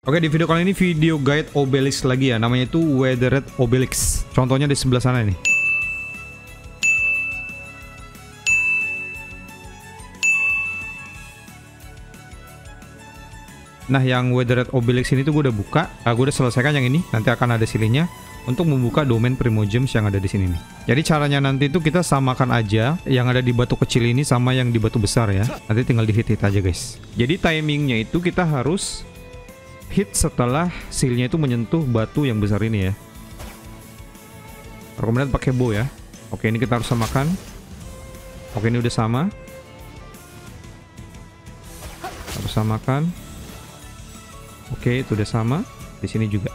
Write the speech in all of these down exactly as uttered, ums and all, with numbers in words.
Oke, di video kali ini video guide Obelix lagi ya. Namanya itu Weathered Obelix. Contohnya di sebelah sana nih. Nah, yang Weathered Obelix ini tuh gue udah buka. Nah, gue udah selesaikan yang ini. Nanti akan ada silingnya untuk membuka domain Primogems yang ada di sini nih. Jadi caranya nanti itu kita samakan aja yang ada di batu kecil ini sama yang di batu besar ya. Nanti tinggal di hit-hit aja guys. Jadi timingnya itu kita harus hit setelah sealnya itu menyentuh batu yang besar ini ya. Kemudian pakai bow ya. Oke, ini kita harus samakan. Oke, ini udah sama. Harus samakan. Oke, itu udah sama. Di sini juga.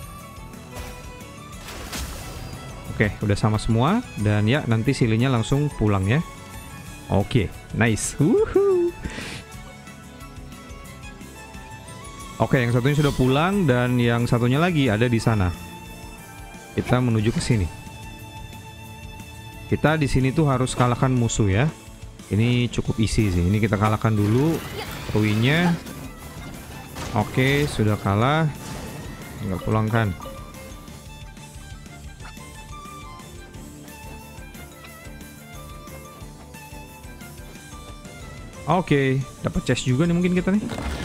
Oke, udah sama semua. Dan ya, nanti sealnya langsung pulang ya. Oke, nice. Woohoo. Oke, yang satunya sudah pulang dan yang satunya lagi ada di sana. Kita menuju ke sini. Kita di sini tuh harus kalahkan musuh ya. Ini cukup easy sih. Ini kita kalahkan dulu ruinnya. Oke, sudah kalah. Tinggal pulangkan. Oke, dapat chest juga nih mungkin kita nih.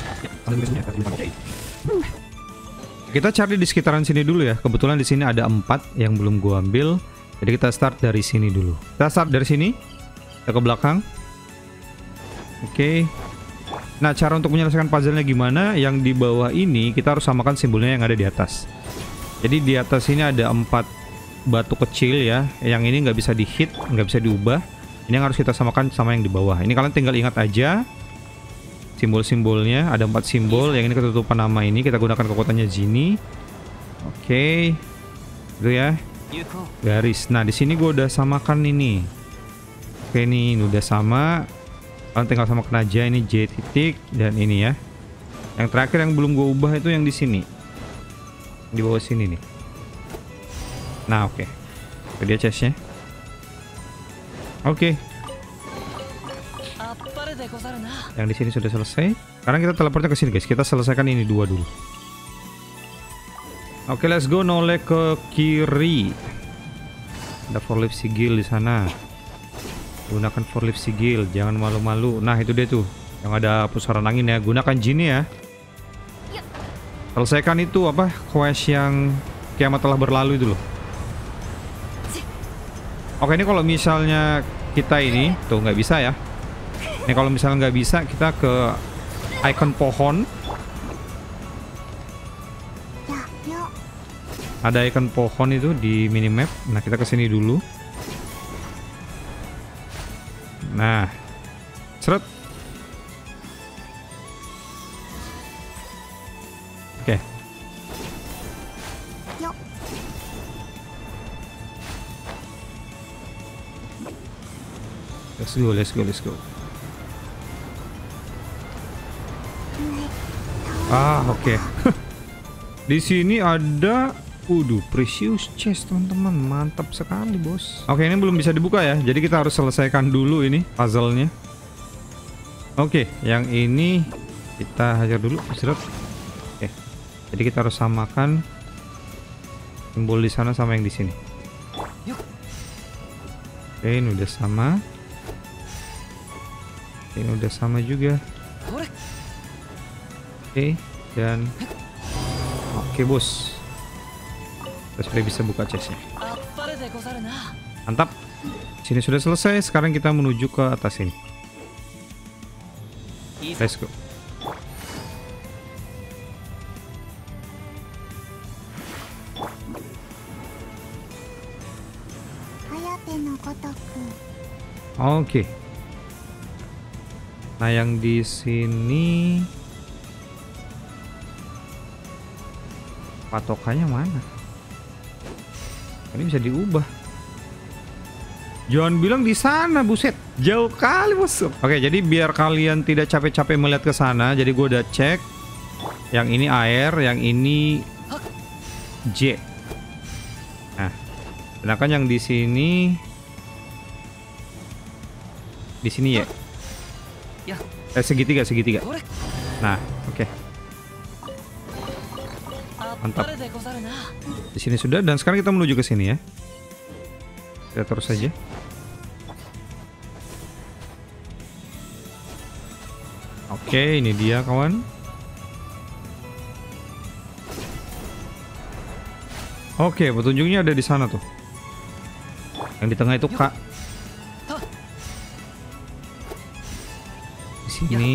Kita cari di sekitaran sini dulu ya. Kebetulan di sini ada empat yang belum gua ambil. Jadi kita start dari sini dulu. Kita start dari sini. Kita ke belakang. Oke. Nah, cara untuk menyelesaikan puzzle-nya gimana? Yang di bawah ini kita harus samakan simbolnya yang ada di atas. Jadi di atas ini ada empat batu kecil ya. Yang ini nggak bisa di-hit, nggak bisa diubah. Ini yang harus kita samakan sama yang di bawah. Ini kalian tinggal ingat aja simbol-simbolnya. Ada empat simbol. Yang ini ketutupan nama ini. Kita gunakan kekuatannya Genie. Oke. Itu ya. Garis. Nah, di sini gue udah samakan ini. Oke, ini, ini udah sama. Kalian tinggal samakan aja. Ini J titik dan ini ya. Yang terakhir yang belum gue ubah itu yang di sini. Di bawah sini nih. Nah, oke. Oke, dia chestnya. Oke. Yang di sini sudah selesai. Sekarang kita teleportnya ke sini guys. Kita selesaikan ini dua dulu. Oke, let's go. Noleh ke kiri. Ada four leaf sigil di sana. Gunakan four leaf sigil. Jangan malu-malu. Nah, itu dia tuh. Yang ada pusaran angin ya. Gunakan Genie ya. Selesaikan itu apa? Quest yang kiamat telah berlalu itu loh. Oke, ini kalau misalnya kita ini tuh nggak bisa ya. Ini kalau misalnya nggak bisa, kita ke icon pohon. Ada icon pohon itu di minimap. Nah, kita ke sini dulu. Nah, seret. Oke. Let's go, let's go, let's go. Ah, oke. Okay. Di sini ada, waduh, precious chest teman-teman, mantap sekali bos. Oke, okay, ini belum bisa dibuka ya, jadi kita harus selesaikan dulu ini puzzle-nya. Oke, okay, yang ini kita hajar dulu, seret. Oke, okay. Jadi kita harus samakan simbol di sana sama yang di sini. Oke, okay, ini udah sama. Ini udah sama juga. Oke, okay, dan oke okay, bos. Kita sudah bisa buka chestnya. Mantap. Sini sudah selesai. Sekarang kita menuju ke atas ini. Let's go. Oke. Okay. Nah, yang di sini patokannya mana? Ini bisa diubah. Jangan bilang di sana, buset. Jauh kali, bos. Oke, jadi biar kalian tidak capek-capek melihat ke sana, jadi gue udah cek. Yang ini air, yang ini J. Nah, sedangkan yang di sini di sini ya. Eh, segitiga, segitiga. Nah, oke. Okay. Mantap. Di sini sudah, dan sekarang kita menuju ke sini ya. Kita terus saja. Oke, ini dia kawan. Oke, petunjuknya ada di sana tuh. Yang di tengah itu K. Di sini.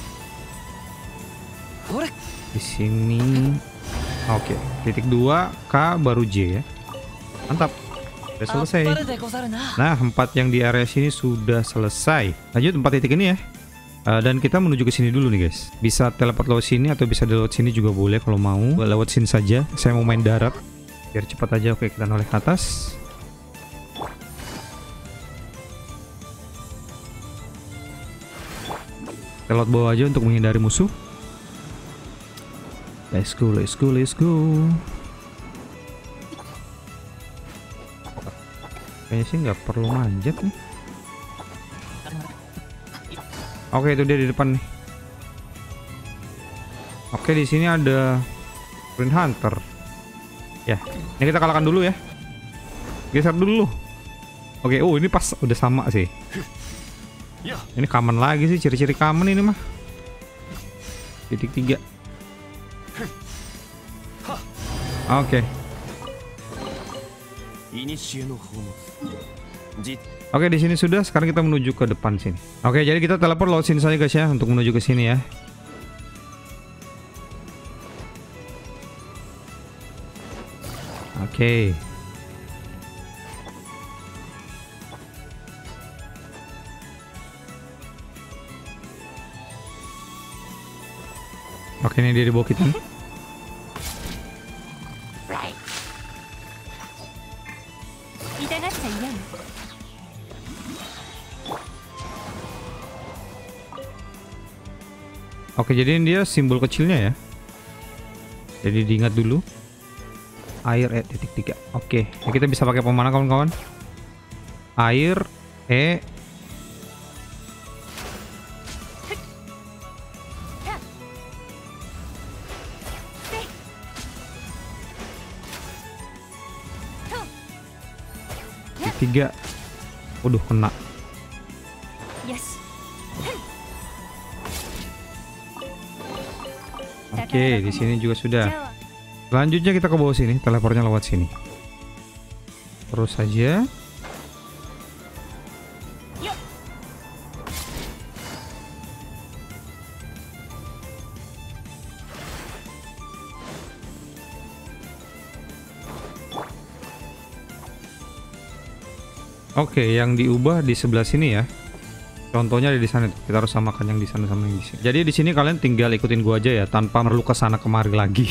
Di sini. Oke, titik dua K baru J ya. Mantap. Sudah selesai. Nah, empat yang di area sini sudah selesai. Lanjut empat titik ini ya. Uh, dan kita menuju ke sini dulu nih guys. Bisa teleport lewat sini atau bisa lewat sini juga boleh kalau mau. Lewat sini saja. Saya mau main darat biar cepat aja. Oke, kita noleh ke atas. Kita lewat bawah aja untuk menghindari musuh. Let's go, let's go, let's go. Kayaknya sih nggak perlu manjat nih. Oke, itu dia di depan nih. Oke, di sini ada Green Hunter. Ya, ini kita kalahkan dulu ya. Geser dulu. Oke, oh ini pas udah sama sih. Ini common lagi sih, ciri-ciri common ini mah. Titik tiga. Oke. Oke, di sini sudah. Sekarang kita menuju ke depan sini. Oke, jadi kita teleport lewat sini saja guys ya untuk menuju ke sini ya. Oke. Oke, ini dia di bawah kita. Oke, jadi ini dia simbol kecilnya ya. Jadi diingat dulu. Air E titik tiga. Oke, ya kita bisa pakai pemanah kawan-kawan. Air E. Tiga. Waduh, kena. Oke, di sini juga sudah. Selanjutnya kita ke bawah sini, teleportnya lewat sini. Terus saja. Oke, yang diubah di sebelah sini ya. Contohnya ada di sana tuh. Kita harus samakan yang di sana sama yang di sini. Jadi di sini kalian tinggal ikutin gua aja ya, tanpa perlu ke sana kemari lagi.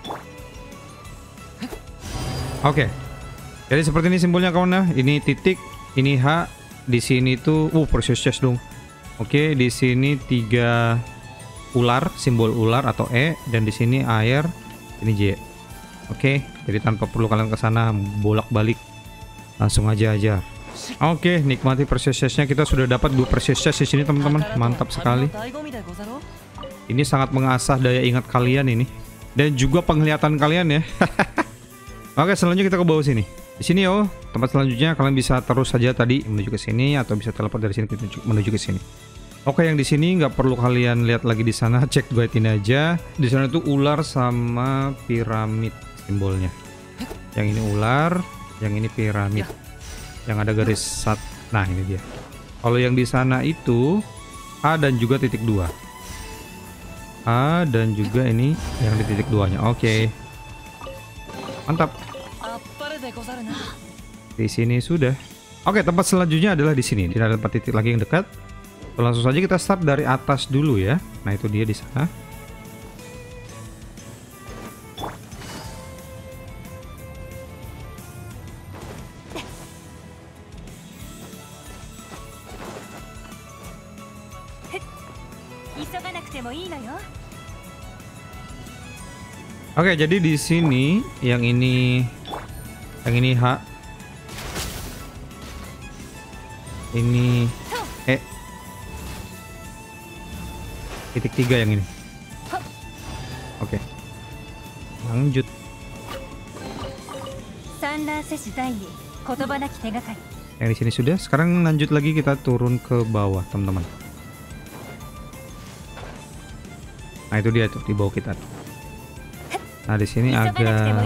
Oke. Jadi seperti ini simbolnya kawan ya. Ini titik, ini H, di sini tuh uh precious chest dong. Oke, di sini tiga ular, simbol ular atau E, dan di sini air, ini J. Oke, jadi tanpa perlu kalian ke sana bolak-balik. Langsung aja aja. Oke, nikmati precious chest-nya. Kita sudah dapat dua precious chest di sini, teman-teman. Mantap sekali. Ini sangat mengasah daya ingat kalian ini, dan juga penglihatan kalian ya. Oke, selanjutnya kita ke bawah sini. Di sini yo, tempat selanjutnya kalian bisa terus saja tadi menuju ke sini atau bisa teleport dari sini menuju ke sini. Oke, yang di sini nggak perlu kalian lihat lagi di sana, cek guide ini aja. Di sana itu ular sama piramid simbolnya. Yang ini ular, yang ini piramid. Yang ada garis sat. Nah, ini dia. Kalau yang di sana itu A dan juga titik dua. A dan juga ini yang di titik duanya. Oke. Mantap. Di sini sudah. Oke, tempat selanjutnya adalah di sini. Tidak ada tempat titik lagi yang dekat. Langsung saja kita start dari atas dulu ya. Nah, itu dia di sana. Oke, jadi di sini yang ini yang ini H, ini E, titik tiga yang ini. Oke, lanjut. Yang di sini sudah. Sekarang lanjut lagi, kita turun ke bawah, teman-teman. Nah, itu dia tuh di bawah kita tuh. Nah, di sini agak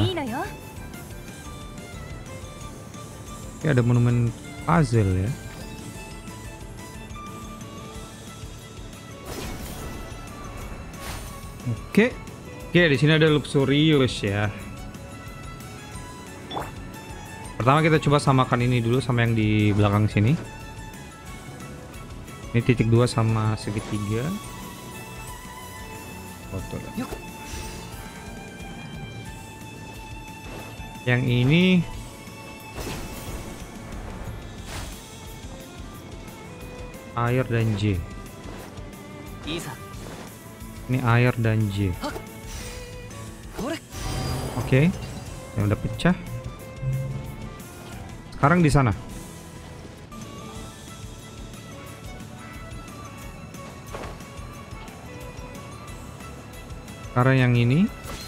Oke, ada monumen puzzle ya. Oke. Oke, di sini ada Luxurious ya. Pertama kita coba samakan ini dulu sama yang di belakang sini. Ini titik dua sama segitiga. Foto. Yang ini air dan J. Ini air dan J. Oke, yang udah pecah. Sekarang di sana. Sekarang yang ini.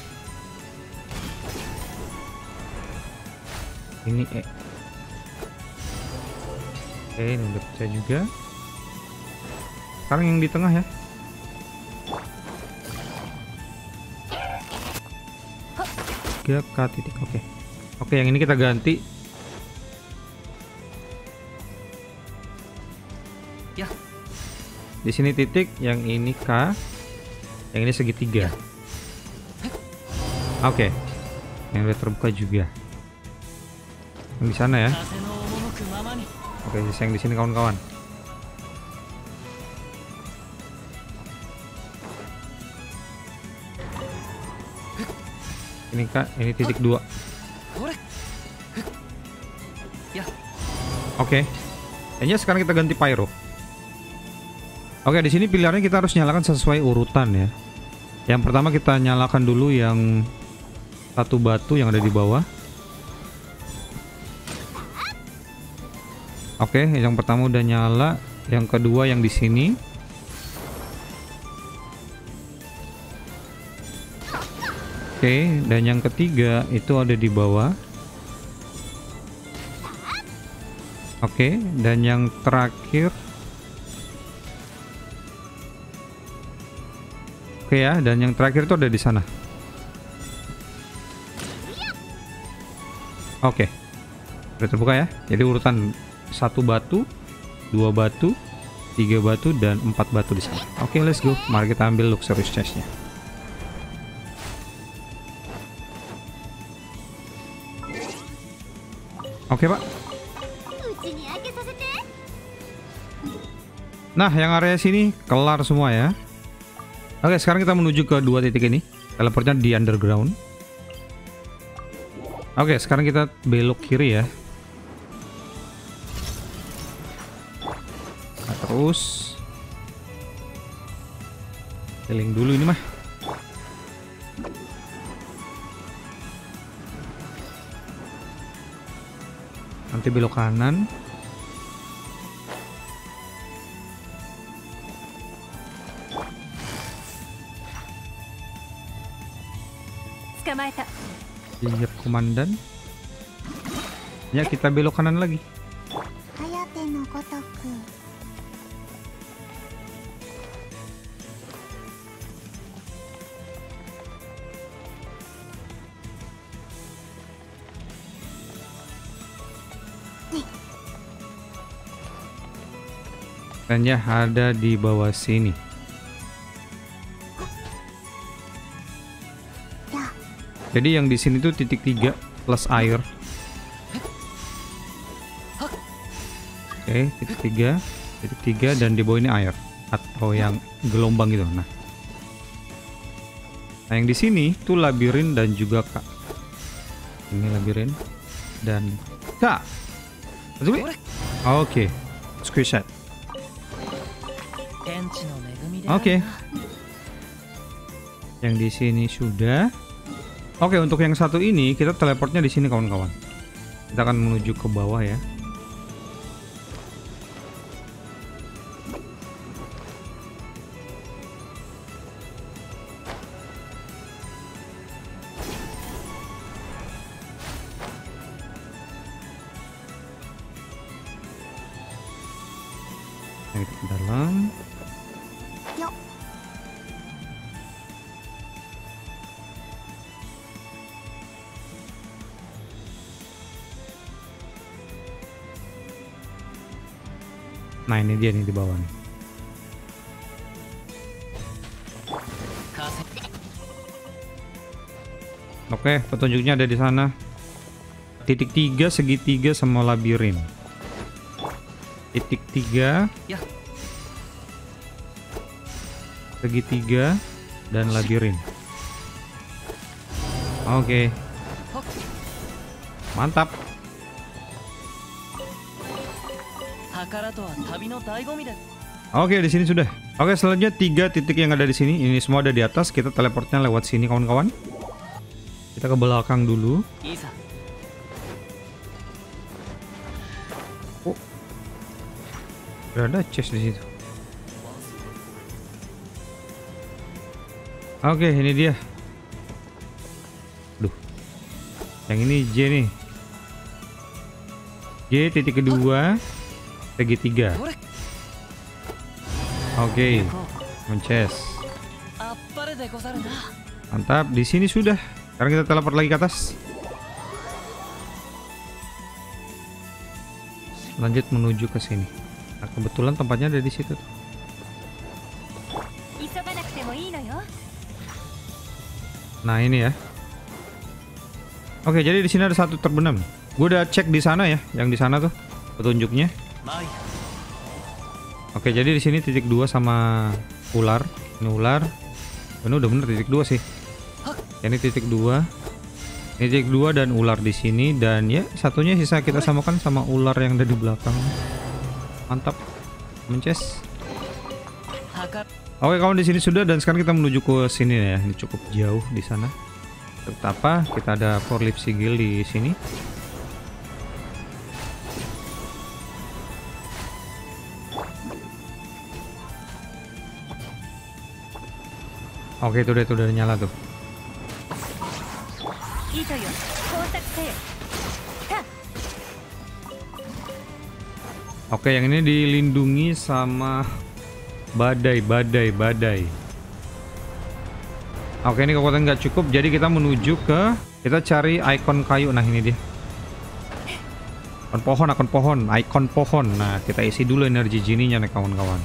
Ini E. Oke, ini udah pecah juga. Sekarang yang di tengah ya. tiga K titik. Oke. Oke, yang ini kita ganti. Di sini titik, yang ini K, yang ini segitiga. Oke. Yang udah terbuka juga. Yang di sana ya. Oke, yang di sini kawan-kawan. Ini Kak, ini titik dua. Oke. Kayaknya sekarang kita ganti pyro. Oke, di sini pilihannya kita harus nyalakan sesuai urutan ya. Yang pertama kita nyalakan dulu yang satu batu yang ada di bawah. Oke, yang pertama udah nyala, yang kedua yang di sini. Oke, dan yang ketiga itu ada di bawah. Oke, dan yang terakhir. Oke ya, dan yang terakhir itu ada di sana. Oke, udah terbuka ya. Jadi urutan satu batu, dua batu, tiga batu, dan empat batu di sana. Oke, let's go. Mari kita ambil Luxurious chestnya. Oke pak. Nah, yang area sini kelar semua ya. Oke, sekarang kita menuju ke dua titik ini. Teleportnya di underground. Oke, sekarang kita belok kiri ya. Nah, terus keliling dulu ini mah. Nanti belok kanan. Lihat komandan. Ya, kita belok kanan lagi. Dan ya ada di bawah sini. Jadi yang di sini tuh titik tiga plus air. Oke, titik tiga, titik tiga, dan di bawah ini air atau yang gelombang gitu. Nah, nah yang di sini tuh labirin dan juga Kak. Ini labirin dan Kak. Oke, squeeze set. Oke. Yang di sini sudah. Oke, untuk yang satu ini kita teleportnya di sini kawan-kawan. Kita akan menuju ke bawah ya. kita ke dalam. Yuk. Nah ini dia nih di bawah nih. Oke, petunjuknya ada di sana. Titik tiga, segitiga, sama labirin. Titik tiga, segitiga, dan labirin. Oke, mantap. Oke, di sini sudah. Oke, selanjutnya tiga titik yang ada di sini. Ini semua ada di atas. Kita teleportnya lewat sini, kawan-kawan. Kita ke belakang dulu. Oh, ada chest di situ. Oke, ini dia. Duh, yang ini J nih. J titik kedua, segitiga. Oke, men-chest. Mantap, di sini sudah. Sekarang kita teleport lagi ke atas. Lanjut menuju ke sini. Nah, kebetulan tempatnya ada di situ. Nah, ini ya. Oke, jadi di sini ada satu terbenam. Gue udah cek di sana ya, yang di sana tuh petunjuknya. Oke, jadi di sini titik dua sama ular. Ini ular. Ini udah bener titik dua sih. Ini titik dua. Ini titik dua dan ular di sini, dan ya satunya sisa kita samakan sama ular yang ada di belakang. Mantap. Men-chest. Oke, kawan, di sini sudah, dan sekarang kita menuju ke sini ya. Ini cukup jauh di sana. Untuk apa? Kita ada four leaf sigil di sini. Oke, itu udah, itu udah nyala tuh. Oke, yang ini dilindungi sama badai, badai, badai. Oke, ini kekuatan nggak cukup, jadi kita menuju ke, kita cari ikon kayu. Nah, ini dia. Ikon pohon, ikon pohon, ikon pohon. Nah, kita isi dulu energi genie-nya nih, kawan-kawan.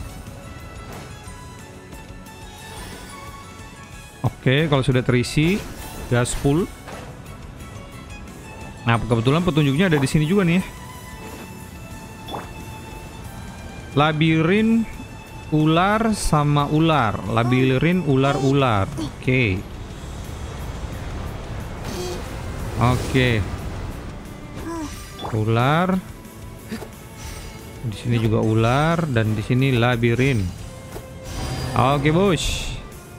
Oke, kalau sudah terisi, gas full. Nah, kebetulan petunjuknya ada di sini juga nih ya. Labirin ular sama ular. Labirin ular-ular. Oke. Oke. Ular. Di sini juga ular, dan di sini labirin. Oke, bos.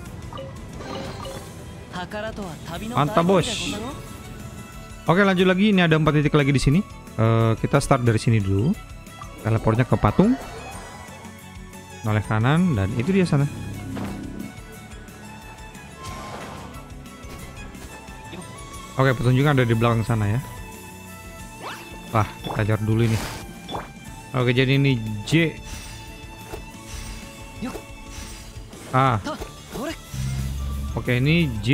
Mantap, bos. Oke, lanjut lagi. Ini ada empat titik lagi di sini. Uh, kita start dari sini dulu. Teleportnya ke patung. Noleh kanan, dan itu dia sana. Oke, petunjuknya ada di belakang sana ya. Wah, kita ajar dulu ini. Oke, jadi ini J. A. Oke, ini J.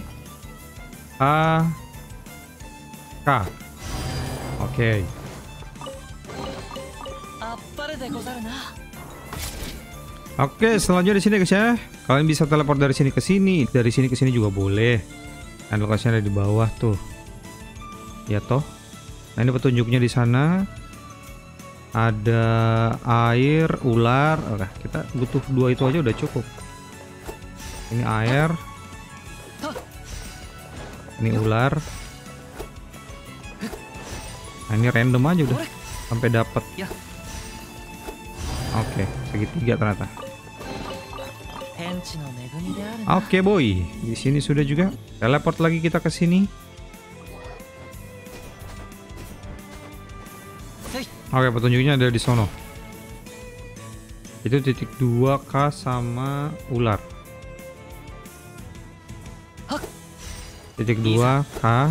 A. K. Oke. Oke, selanjutnya di sini guys ya. Kalian bisa teleport dari sini ke sini, dari sini ke sini juga boleh. Dan lokasinya ada di bawah tuh. Ya toh. Nah, ini petunjuknya di sana. Ada air, ular. Oke, kita butuh dua itu aja udah cukup. Ini air. Ini ular. Nah, ini random aja udah sampai dapat. Oke, segitiga ternyata. Oke, boy. Di sini sudah juga. Teleport lagi kita ke sini. Oke, petunjuknya ada di sono. Itu titik dua K sama ular. Titik dua K.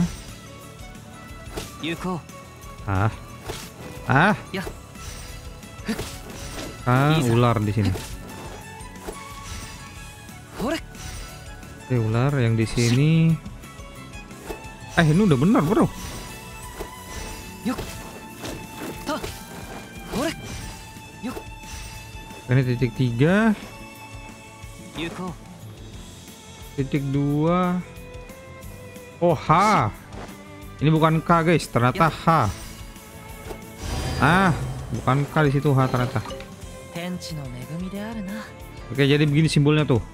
Ah. Ah. Ah, ular di sini. Oke, ular yang di sini. Eh, ini udah benar, bro. Ini titik tiga, titik dua. Oh, H. Ini bukan K, guys. Ternyata H. Ah, bukan K di situ, H ternyata. Oke, jadi begini simbolnya tuh.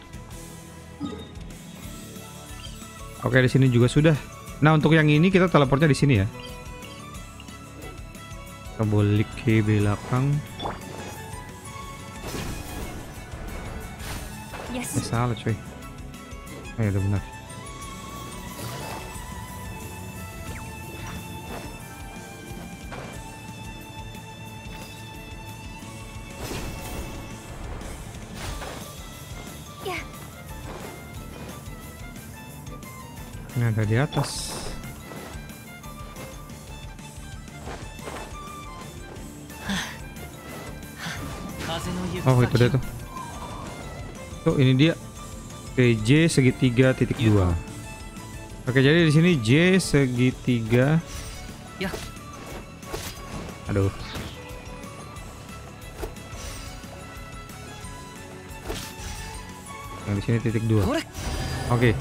Oke, di sini juga sudah. Nah, untuk yang ini kita teleportnya di sini ya. Kita balik ke belakang. Yes. Eh, salah cuy. Eh, udah benar. Ya. Ini ada di atas. Oh, itu dia tuh. Tuh, ini dia. Oke, J segitiga titik dua. Oke, jadi di sini J segitiga. Ya. Aduh. Yang di sini titik dua. Oke.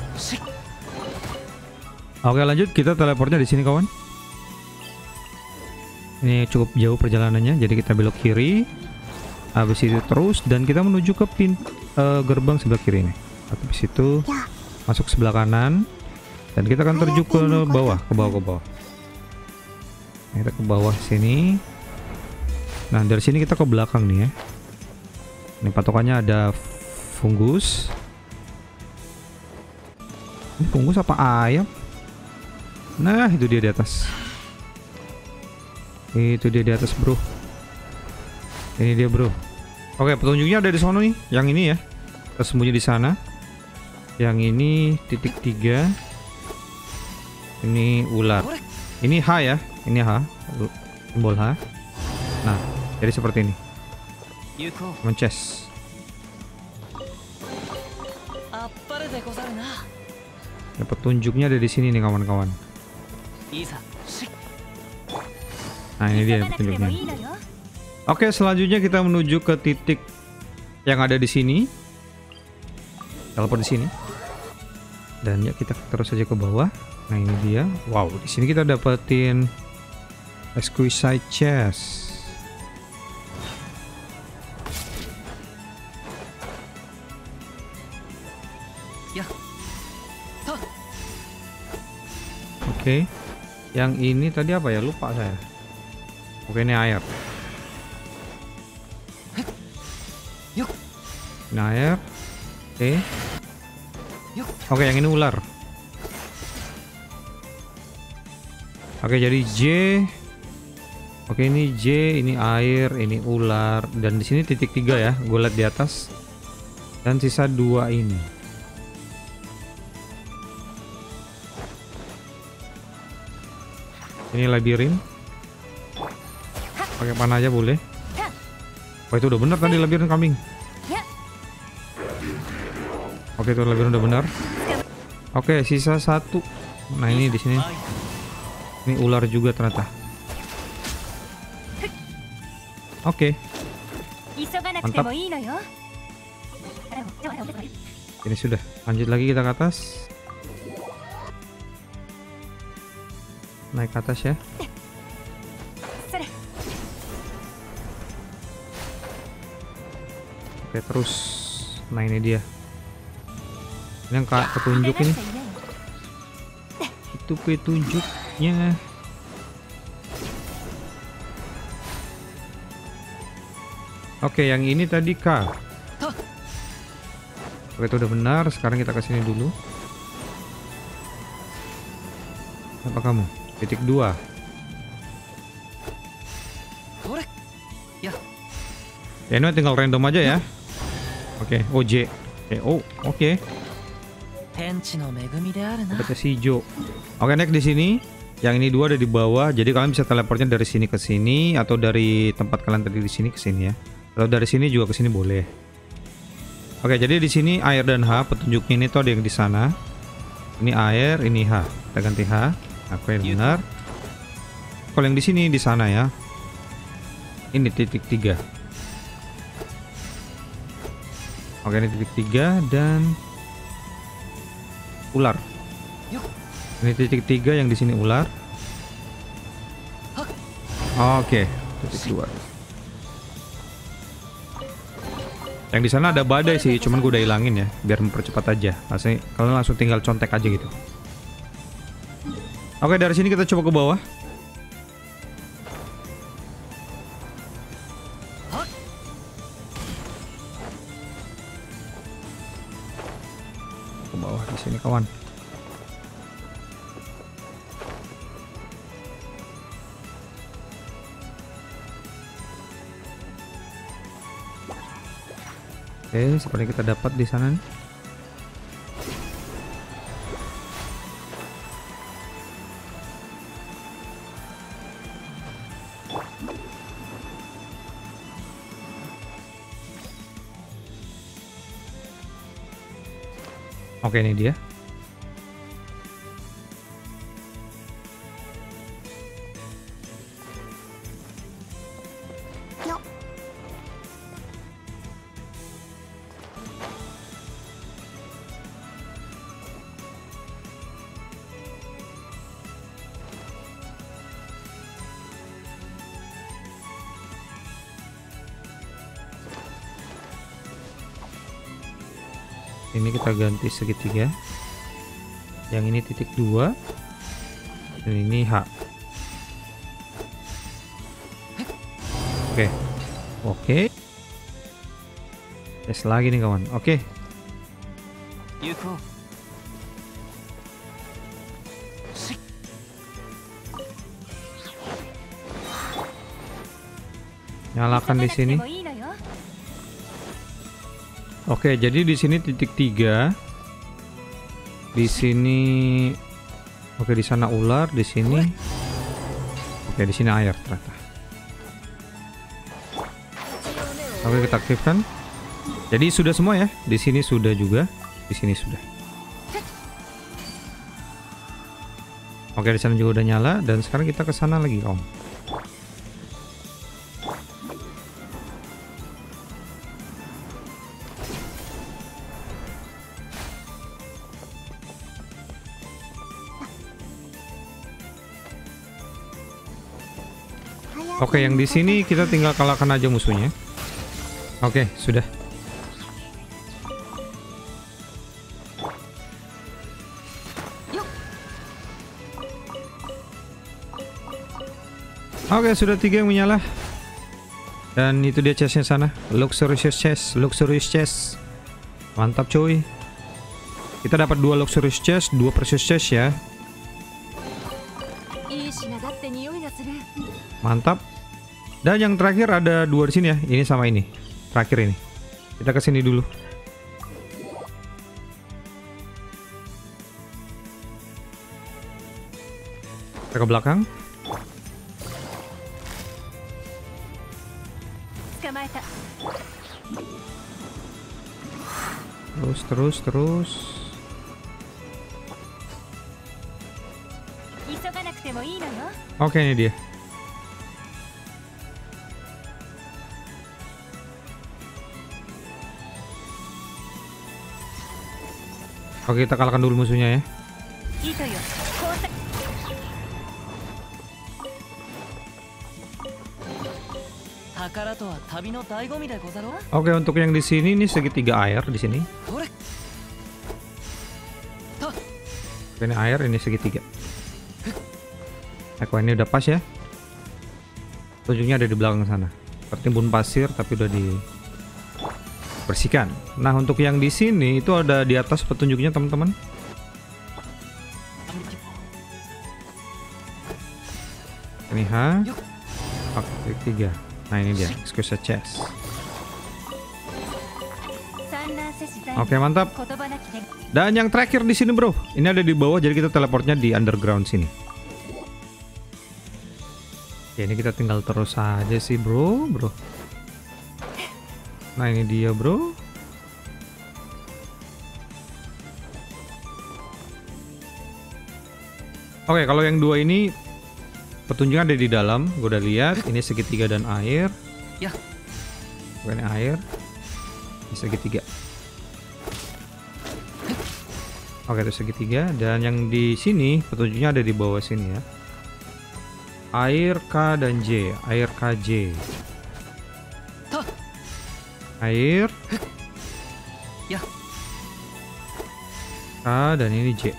Oke, lanjut, kita teleportnya di sini, kawan. Ini cukup jauh perjalanannya, jadi kita belok kiri. Habis itu terus dan kita menuju ke pin uh, gerbang sebelah kiri ini. Habis itu Ya. masuk sebelah kanan dan kita akan terjun ke bawah, ke bawah, ke bawah. Kita ke bawah sini. Nah, dari sini kita ke belakang nih ya. Ini patokannya ada fungus. Ini fungus apa ayam? Nah, itu dia di atas. Itu dia di atas, bro. Ini dia, bro. Oke, petunjuknya ada di sono nih. Yang ini ya. Tersembunyi di sana. Yang ini titik tiga. Ini ular. Ini H ya. Ini H. Simbol H. Nah, jadi seperti ini. Mences. Ya, petunjuknya ada di sini nih, kawan-kawan. Nah, ini dia petunjuknya. Oke, selanjutnya kita menuju ke titik yang ada di sini. Teleport di sini. Dan ya, kita terus saja ke bawah. Nah, ini dia. Wow, di sini kita dapetin exquisite chest. Ya. Oke. Yang ini tadi apa ya? Lupa saya. Oke, ini air. Ini air. Oke. Oke, yang ini ular. Oke, jadi J. Oke, ini J, ini air, ini ular, dan di sini titik tiga ya. Gue lihat di atas. Dan sisa dua ini. Ini labirin. Pakai panah aja boleh. Oh, itu udah benar tadi labirin kambing. Oke, itu labirin udah benar. Oke, sisa satu. Nah, ini di sini. Ini ular juga ternyata. Oke. Mantap. Ini sudah. Lanjut lagi kita ke atas. Naik ke atas ya. Oke, terus. Nah, ini dia. Ini yang kak petunjuk ini. Itu petunjuknya. Oke, yang ini tadi K. Oke, itu udah benar. Sekarang kita ke sini dulu. Apa kamu? Titik dua. Ya, ini tinggal random aja ya. Oke, O J. Oke, oh, oke. Baca si hijau. Oke, next di sini. Yang ini dua ada di bawah. Jadi kalian bisa teleportnya dari sini ke sini atau dari tempat kalian tadi di sini ke sini ya. Kalau dari sini juga ke sini boleh. Oke, jadi di sini air dan H petunjuknya ini tuh ada yang di sana. Ini air, ini H. Kita ganti H. Oke, benar. Kalau yang di sini di sana ya. Ini titik tiga. Oke, ini titik tiga dan ular. Ini titik tiga yang di sini ular. Oke, titik dua. Yang di sana ada badai sih, cuman gue udah hilangin ya, biar mempercepat aja. Pasti kalian langsung tinggal contek aja gitu. Oke, dari sini kita coba ke bawah. Ke bawah di sini kawan. Oke, seperti kita dapat di sana nih. Oke, ini dia. Yuk. Ini kita ganti segitiga. Yang ini titik dua. Dan ini H. Oke. Oke. Tes lagi nih kawan. Oke. Yuko. Nyalakan di sini. Oke, jadi di sini titik tiga. Di sini oke, di sana ular, di sini. Oke, di sini air ternyata. Oke, kita aktifkan. Jadi sudah semua ya. Di sini sudah juga, di sini sudah. Oke, di sana juga udah nyala dan sekarang kita ke sana lagi, Om. Oke, yang di sini kita tinggal kalahkan aja musuhnya. Oke, sudah. Oke, sudah tiga yang menyala. Dan itu dia chestnya sana. Luxurious chest, luxurious chest. Mantap cuy. Kita dapat dua luxurious chest, dua precious chest ya. Mantap. Dan yang terakhir ada dua di sini ya. Ini sama ini. Terakhir ini. Kita ke sini dulu. Kita ke belakang. Terus, terus, terus. Oke, ini dia. Oke, kita kalahkan dulu musuhnya ya. Oke, untuk yang di sini ini segitiga air di sini. Ini air, ini segitiga. Eko ini udah pas ya. Tunjuknya ada di belakang sana. Tertimbun pasir tapi udah dibersihkan. Nah, untuk yang di sini itu ada di atas petunjuknya teman-teman. Ini H. Oke, tiga. Nah, ini dia, Exquisite Chest. Oke, mantap. Dan yang terakhir di sini, bro. Ini ada di bawah, jadi kita teleportnya di underground sini. Oke, ini kita tinggal terus aja sih, bro, bro. Nah ini dia bro. Oke, kalau yang dua ini petunjuknya ada di dalam. Gue udah lihat. Ini segitiga dan air. Ya. Bukan air. Ini segitiga. Oke, itu segitiga. Dan yang di sini petunjuknya ada di bawah sini ya. Air K dan J. Air K J. Air. Ya. K dan ini J.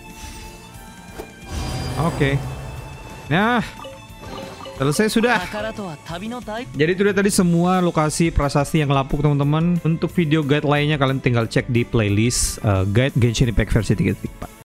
Oke. Nah, selesai sudah. Jadi itu dia tadi semua lokasi prasasti yang lapuk teman-teman. Untuk video guide lainnya kalian tinggal cek di playlist uh, guide Genshin Impact versi tiga titik empat.